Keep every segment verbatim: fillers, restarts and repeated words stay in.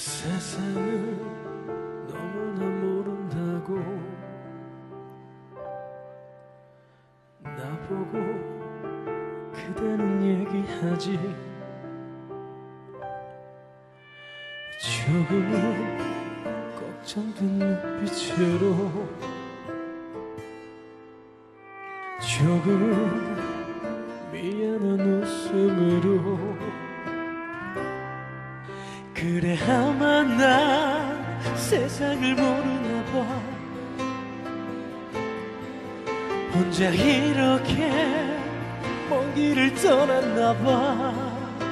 세상을 너무나 모른다고 나보고 그대는 얘기하지. 조금은 걱정된 눈빛으로, 조금은 미안한 웃음으로. 그래 아마 난 세상을 모르나 봐. 혼자 이렇게 먼 길을 떠났나 봐.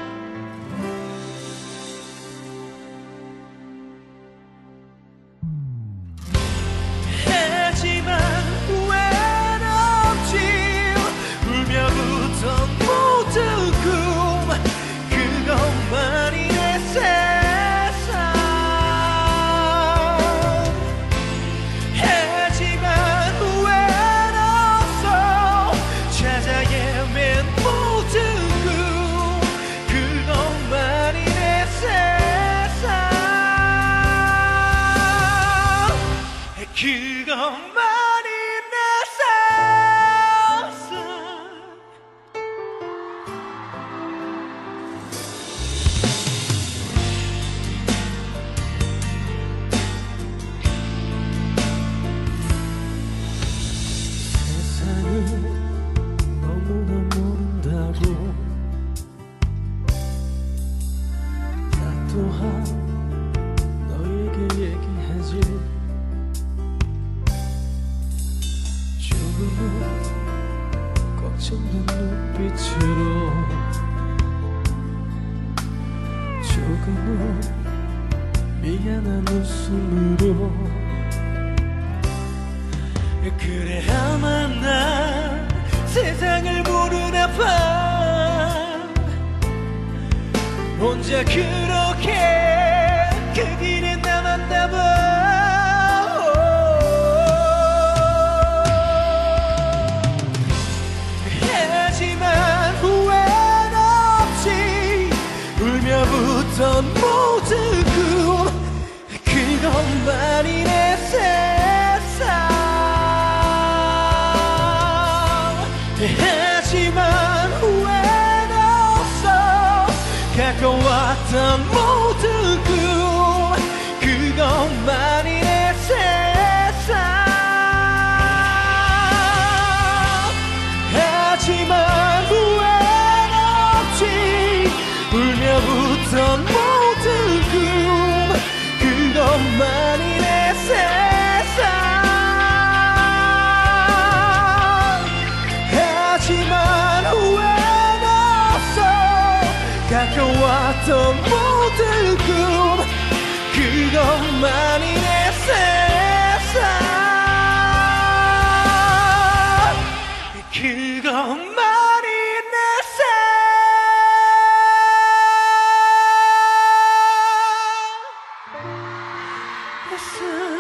하지만 후회는 없지. 울며 웃던 모든 꿈, 그것만이 내 세상. 하지만 후회는 없어. 찾아 헤맨 모든 꿈, 그것만이 내 세상. 그것만이 내 세상. 세상을 너무나 모른다고 나 또한 너에게 얘기하지. 조금은 걱정된 눈빛으로, 조금은 미안한 웃음으로. 그래 아마 난 세상을 모르나 봐. 혼자 그렇게 그 길에 남았나 봐. 하지만 후회는 없지. 울며 웃던 모든 꿈, 그것만이 내 세상. 하지만 후회는 없어. 가까웠던 모든 꿈, 그것만이 내 세상. 하지만 후회는 없지. 울며 웃던 모든 꿈, 그것만이 내 세상. 하지만 후회는 없어. 가까웠던 모든 꿈, 그것만이 내 세상. 그것만이 내 세상.